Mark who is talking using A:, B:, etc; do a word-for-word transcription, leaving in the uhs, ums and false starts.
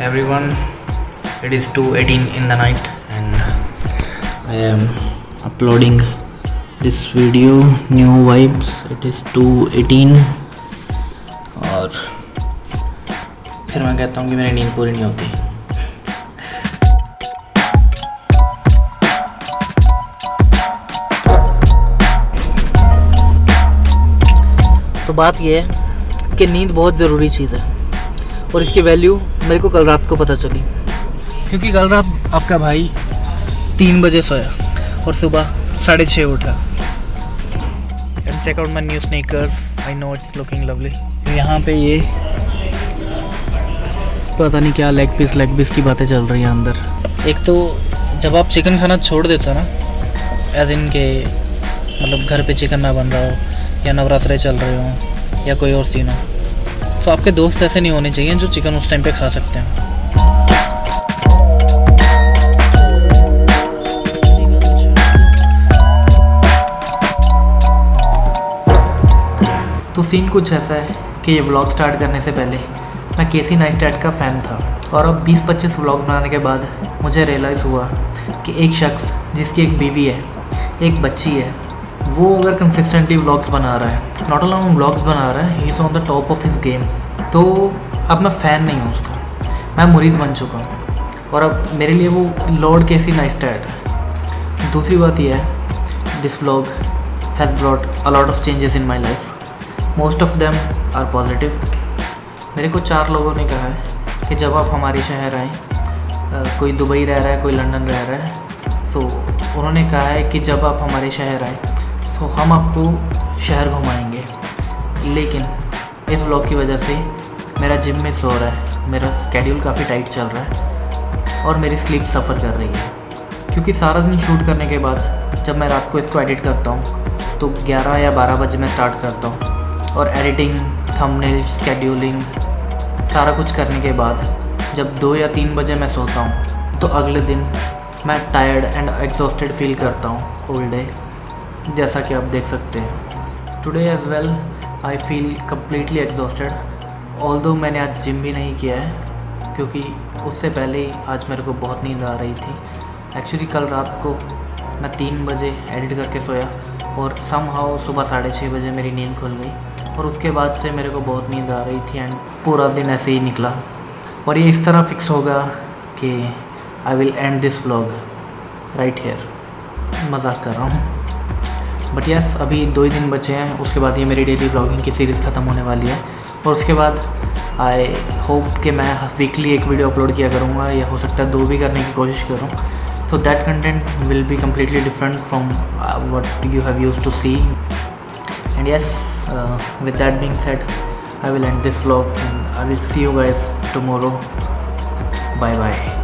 A: everyone, it is two eighteen in the night and I am uploading this video, new vibes. It is two eighteen और फिर मैं कहता हूँ कि मेरी नींद पूरी नहीं होती। तो बात यह है कि नींद बहुत ज़रूरी चीज़ है और इसकी वैल्यू मेरे को कल रात को पता चली, क्योंकि कल रात आपका भाई तीन बजे सोया और सुबह साढ़े छः उठा। And check out my new sneakers, I know it's looking lovely. यहाँ पे ये पता नहीं क्या लेग पीस लेग पीस की बातें चल रही हैं अंदर। एक तो जब आप चिकन खाना छोड़ देते हो ना, एज इन के मतलब घर पे चिकन ना बन रहा हो या नवरात्रे चल रहे हो या कोई और सीन हो, तो आपके दोस्त ऐसे नहीं होने चाहिए जो चिकन उस टाइम पे खा सकते हैं। तो सीन कुछ ऐसा है कि ये व्लॉग स्टार्ट करने से पहले मैं केसी नाइस्टैट का फ़ैन था और अब बीस पच्चीस व्लॉग बनाने के बाद मुझे रियलाइज़ हुआ कि एक शख्स जिसकी एक बीवी है, एक बच्ची है, वो अगर कंसिस्टेंटली व्लॉग्स बना रहा है, नॉट ओनली व्लॉग्स बना रहा है, he is on the top of his game, तो अब मैं फ़ैन नहीं हूँ उसका, मैं मुरीद बन चुका हूँ और अब मेरे लिए वो लॉर्ड केसी नाइस्टैट है। दूसरी बात यह है, this vlog has brought a lot of changes in my life, most of them are positive. मेरे को चार लोगों ने कहा है कि जब आप हमारे शहर आएँ, कोई दुबई रह रहा है, कोई लंदन रह रहा है, सो उन्होंने कहा है कि जब आप हमारे शहर आएँ तो हम आपको शहर घुमाएंगे। लेकिन इस व्लॉग की वजह से मेरा जिम मिस हो रहा है, मेरा स्केड्यूल काफ़ी टाइट चल रहा है और मेरी स्लीप सफ़र कर रही है, क्योंकि सारा दिन शूट करने के बाद जब मैं रात को इसको एडिट करता हूँ तो ग्यारह या बारह बजे मैं स्टार्ट करता हूँ और एडिटिंग, थंबनेल, स्केड्यूलिंग सारा कुछ करने के बाद जब दो या तीन बजे मैं सोता हूँ तो अगले दिन मैं टायर्ड एंड एग्जॉस्टेड फील करता हूँ होल डे, जैसा कि आप देख सकते हैं। Today as well I feel completely exhausted, although मैंने आज जिम भी नहीं किया है क्योंकि उससे पहले ही आज मेरे को बहुत नींद आ रही थी। एक्चुअली कल रात को मैं तीन बजे एडिट करके सोया और समहाउ सुबह साढ़े छः बजे मेरी नींद खुल गई और उसके बाद से मेरे को बहुत नींद आ रही थी एंड पूरा दिन ऐसे ही निकला। और ये इस तरह फिक्स होगा कि I will end this vlog right here. मजाक कर रहा हूँ, बट यस अभी दो ही दिन बचे हैं, उसके बाद ये मेरी डेली ब्लॉगिंग की सीरीज़ ख़त्म होने वाली है और उसके बाद आई होप कि मैं वीकली एक वीडियो अपलोड किया करूँगा या हो सकता है दो भी करने की कोशिश करूँ। So that content will be completely different from what you have used to see. And yes, with that being said, I will end this vlog and I will see you guys tomorrow. Bye bye.